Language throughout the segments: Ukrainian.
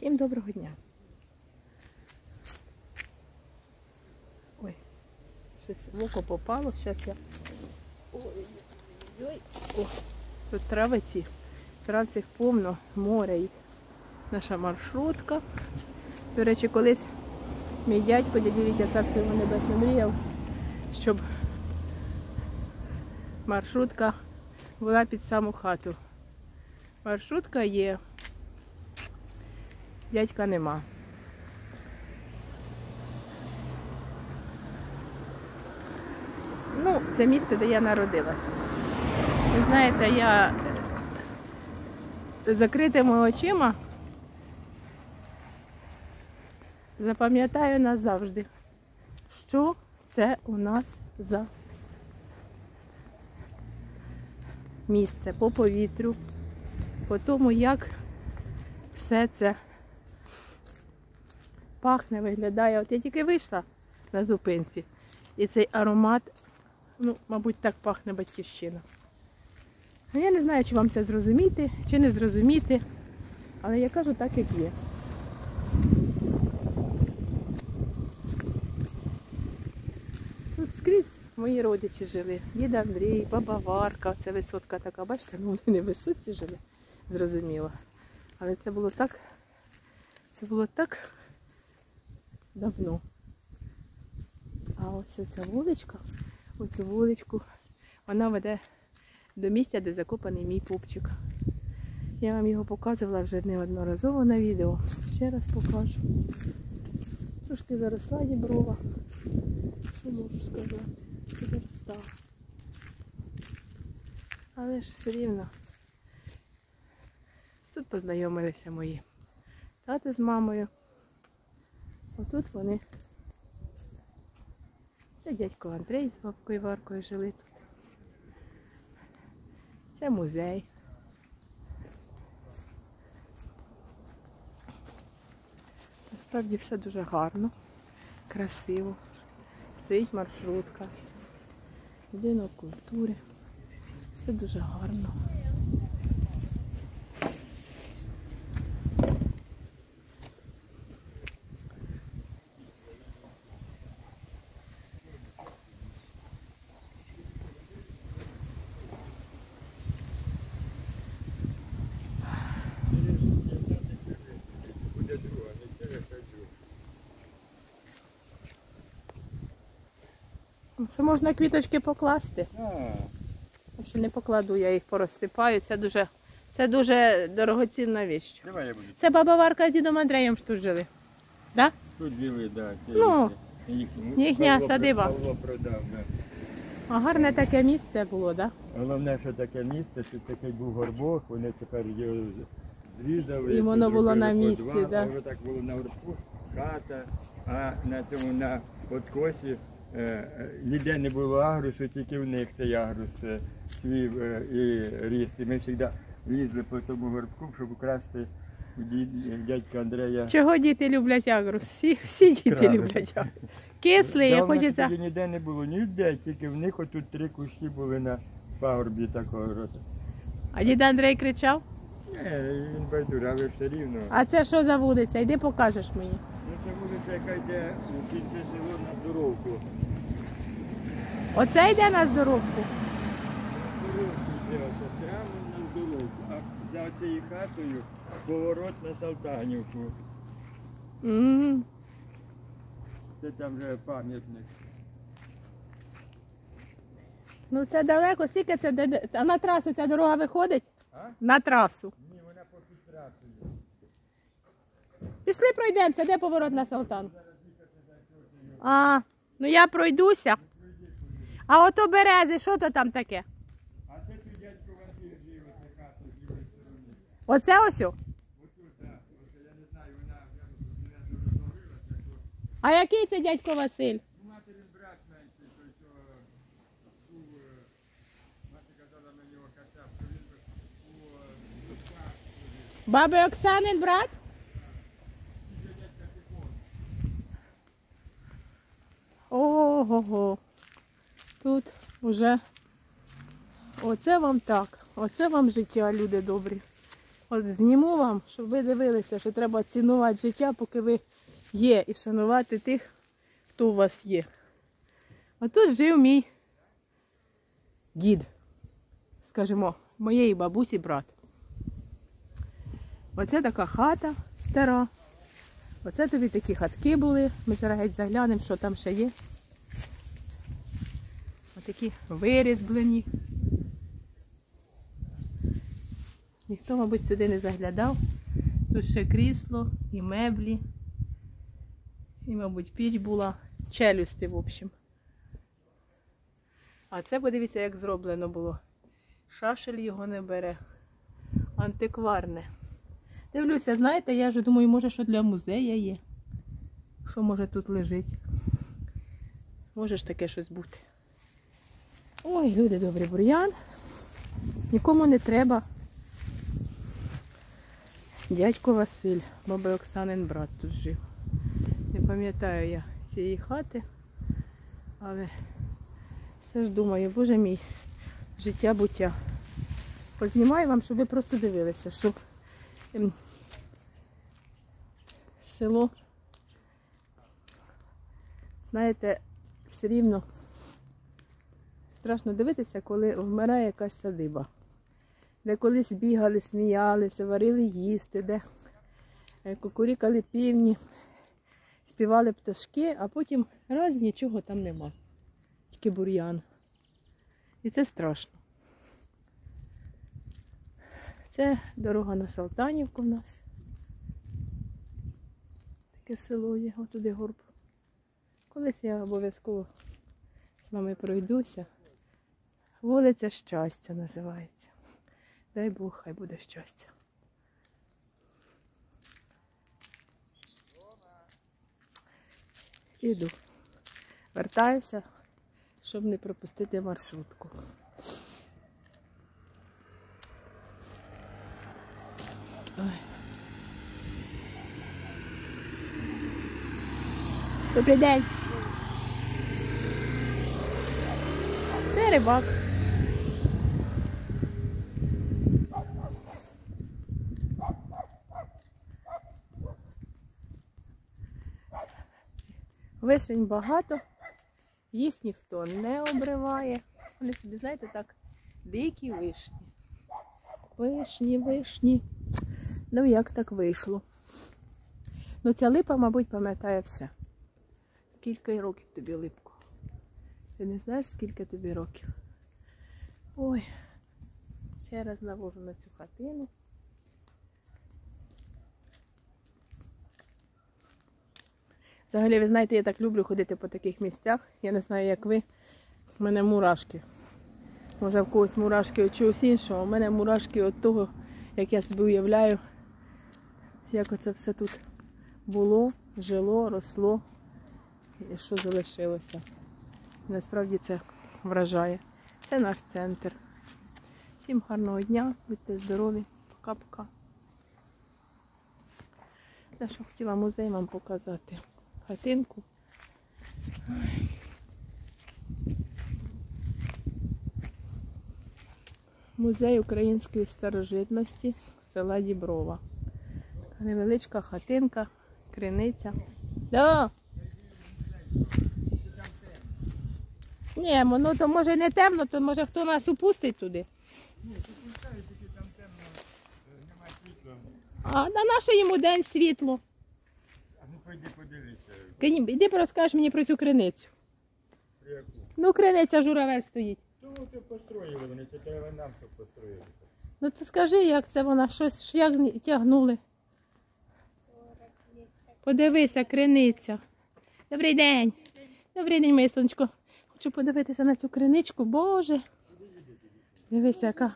Всім доброго дня. Ой, щось в око попало, зараз я... Ой-ой-ой. О, тут травиці. Травців повно, море їх. Наша маршрутка. До речі, колись мій дядько, дядя Вітя, царство йому небесне, мріяв, щоб маршрутка була під саму хату. Маршрутка є, дядька нема. Ну, це місце, де я народилась. Ви знаєте, я закритими очима запам'ятаю назавжди, що це у нас за місце по повітрю, по тому, як все це пахне, виглядає. От я тільки вийшла на зупинці, і цей аромат, ну, мабуть, так пахне батьківщина. Я не знаю, чи вам це зрозуміти, чи не зрозуміти, але я кажу так, як є. Тут скрізь мої родичі жили. Дід Андрій, баба Варка, це висотка така, бачите, ну вони не в висотці жили, зрозуміло. Але це було так давно. А ось ця вуличка, оцю вуличку, вона веде до місця, де закопаний мій пупчик. Я вам його показувала вже неодноразово на відео. Ще раз покажу. Трошки заросла діброва. Що можу сказати? Заростала. Але ж все рівно. Тут познайомилися мої тати з мамою. Отут вони. Це дядько Андрій з бабкою Варкою жили тут. Це музей. Насправді все дуже гарно, красиво. Стоїть маршрутка, будинок культури. Все дуже гарно. Що можна квіточки покласти? Якщо не покладу, я їх порозсипаю. Це дуже дорогоцінна річ. Це баба Варка з дідом Андреєм ж тут жили. Да? Тут жили, так. Ну, їхня садиба. Павло продав, да. А гарне таке місце було, так? Да? Головне, що таке місце, тут такий був горбок, вони тепер його зрізали. І воно було на місці, так. Да. Воно так було на горбку, хата, а на цьому, на откосі, ніде не було агрусу, тільки в них цей агрус цвів і ріс. І ми завжди лізли по тому горбку, щоб украсти дядька Андрея. Чого діти люблять агрус? Всі діти люблять агрус. Кислий, хочеться. Тоді ніде не було, ніде, тільки в них отут 3 кущі були на пагорбі такого роду. А дід Андрей кричав? Не, він байдуже, але все рівно. А це що за вулиця? Йди покажеш мені. Ну це вулиця, яка йде у кінці село на Здоровку. Оце йде на Здоровку? Прямо на Здоровку, а за цією хатою поворот на Салтанівку. Це там вже пам'ятник. Ну це далеко, скільки це, а на трасу ця дорога виходить? А? На трасу. Ні, вона попід трасою. Пішли пройдемося, де поворот на Салтан? А, ну я пройдуся. А ото берези, що то там таке? А це тут дядько Василь жив, оце хата з лівої сторони. Оце ось? Отут, так. Я не знаю, вона вже розновилася. А який це дядько Василь? Материн брат менший, той, що був, мати казала мені його качав, що він у Дубках. Баби Оксанин брат? Ого-го. Тут уже, оце вам так, оце вам життя, люди добрі. От зніму вам, щоб ви дивилися, що треба цінувати життя, поки ви є, і шанувати тих, хто у вас є. А тут жив мій дід, скажімо, моєї бабусі брат. Оце така хата стара. Оце тобі такі хатки були. Ми зараз геть заглянемо, що там ще є. Отакі вирізблені. Ніхто, мабуть, сюди не заглядав. Тут ще крісло і меблі. І, мабуть, піч була. Челюсти, в общем. А це, подивіться, як зроблено було. Шашель його не бере. Антикварне. Дивлюся, знаєте, я вже думаю, може, що для музею є. Що може тут лежить. Може ж таке щось бути. Ой, люди добрі, бур'ян. Нікому не треба. Дядько Василь, баби Оксанин брат тут жив. Не пам'ятаю я цієї хати, але все ж думаю, боже мій, життя-буття. Познімаю вам, щоб ви просто дивилися, що село, знаєте, все рівно страшно дивитися, коли вмирає якась садиба. Де колись бігали, сміялися, варили їсти, де кукурікали півні, співали пташки, а потім раз нічого там нема. Тільки бур'ян. І це страшно. Це дорога на Салтанівку в нас. Таке село є, отуди горб. Колись я обов'язково з вами пройдуся. Вулиця Щастя називається. Дай Бог, хай буде щастя. Іду. Вертаюся, щоб не пропустити маршрутку. Ой. Добрий день. Це рибак. Вишень багато, їх ніхто не обриває. Вони собі, знаєте, так, дикі вишні. Вишні, вишні. Ну як так вийшло? Ну ця липа, мабуть, пам'ятає все. Скільки років тобі, липко? Ти не знаєш, скільки тобі років? Ой, ще раз навожу на цю хатину. Взагалі, ви знаєте, я так люблю ходити по таких місцях. Я не знаю, як ви. У мене мурашки. Може, в когось мурашки від чогось іншого. У мене мурашки від того, як я собі уявляю, як оце все тут було, жило, росло і що залишилося. Насправді це вражає. Це наш центр. Всім гарного дня, будьте здорові. Пока-пока. Те, що хотіла музей вам показати. Хатинку. Музей української старожитності села Діброва. Така невеличка хатинка, криниця. Да. Ні, ну то може не темно, то може хто нас упустить туди. Ні, ти пускаєш, тільки там темно, немає світла. А на наше йому день світло. А ну пойди подивися. Іди розкажеш мені про цю криницю. Яку? Ну, криниця журавель стоїть. Тому ти построїли вони, це треба нам, щоб построїли. Ну ти скажи, як це вона, щось як тягнули. Подивися, криниця. Добрий день. Добрий день, моє сонечко. Хочу подивитися на цю криничку, Боже. Дивися, яка.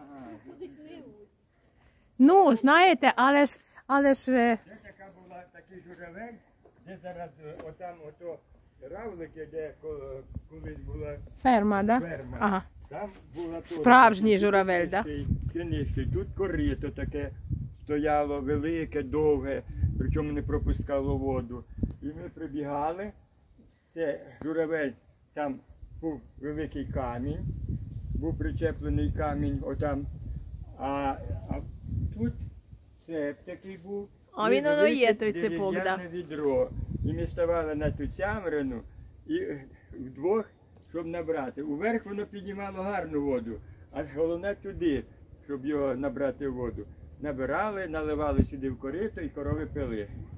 Ну, знаєте, але ж... Це така була такий журавель, де зараз отам ото равлики, де колись була Ферма, да? ферма. Ага. Там була Справжній журавель, да? Кінечки. Тут корито таке стояло велике, довге, причому не пропускало воду. І ми прибігали, це журавель, там був великий камінь, був причеплений камінь отам, а тут цеп такий був. А і він воно є, велике той цепок, да. дерев'яне відро. І ми ставали на ту цямрину і вдвох, щоб набрати. Уверх воно піднімало гарну воду, а головне туди, щоб його набрати воду. Набирали, наливали сюди в корито і корови пили.